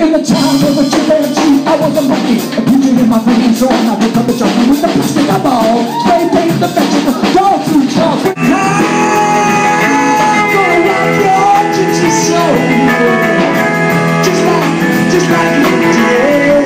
In the time of the chimpanzee, I was a monkey, a pigeon in my veins, so I'm not become a junkie with the plastic eyeball. Spray paint the vegetable, dog food sauce. I'm gonna rock your gypsy soul, just like you did.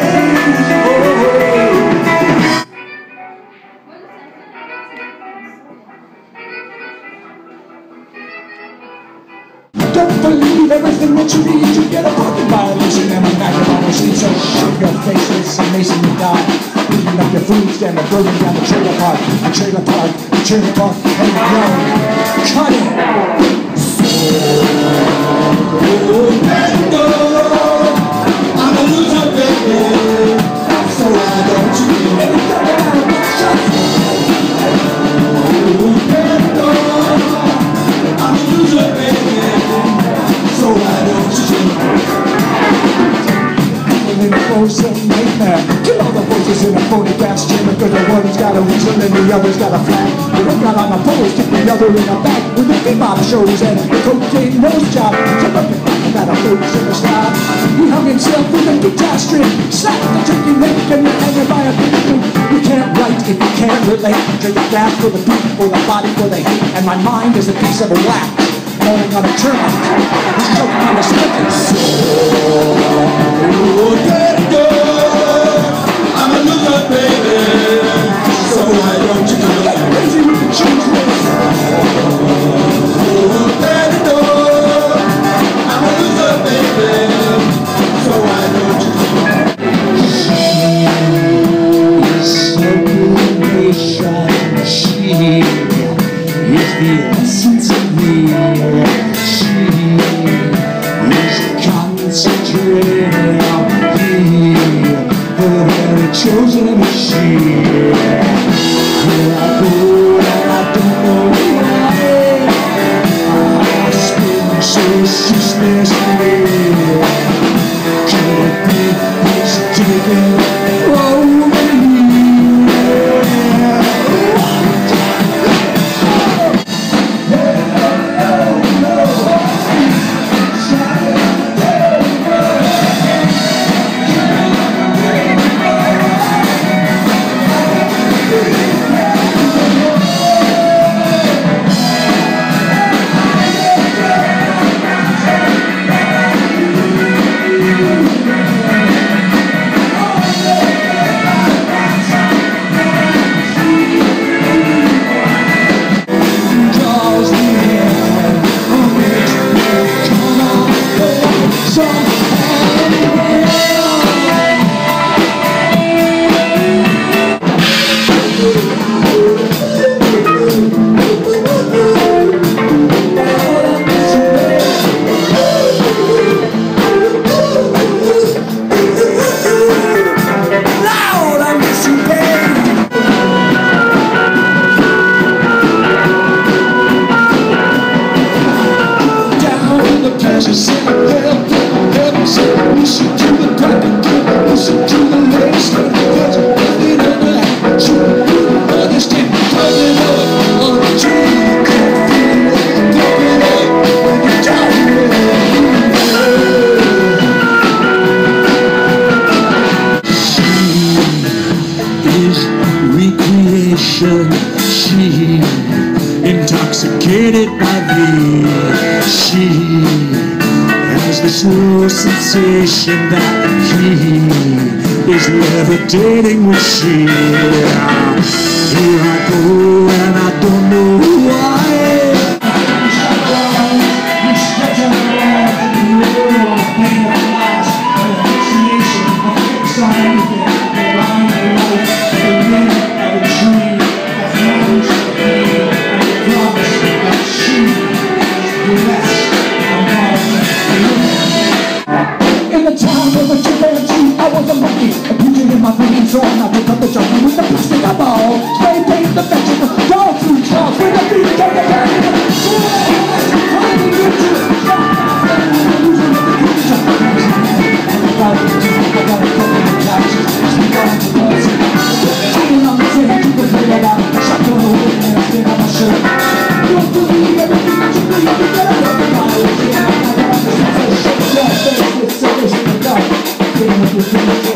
Don't believe everything that you read. You get a broken violation and a macaroni seed. So shove your face with some mason and die. Beating up your food stand and burning down the trailer park. The trailer park, the trailer park, and yo, cut it. I'm a loser, baby. So why don't you give me I'm a loser, baby. So why don't you in a frozen nightmare? Kill all the voices in a phony gas chamber, cause the one's got a reason and the other's got a flag. The one got on a pole, stick the other in a bag. With the bebop shows and the cocaine nose job. So look at that, a folks in the style. He hung himself with a guitar string, slapped the turkey neck and you're hanging by a pin. You can't write if you can't relate. Trade the gas for the beat, for the body, for the hate. And my mind is a piece of wax. Falling on a termite, he's choking on a slipping. I'm a loser, baby. So why don't you get crazy with the cheese whiz? I'm a loser, baby. So why don't you She is the essence of me. She is concentrated on me, the very chosen machine. Here I go and I don't know why. I spin so ceaselessly. Could it be he's taking over me? She, intoxicated by thee, she has this new sensation that he is levitating with she. Here I go and I don't know why. I was a monkey, a pigeon in my veins, so I'm not become the junkie with the plastic eyeball. Spray paint the vegetable, dog your feet.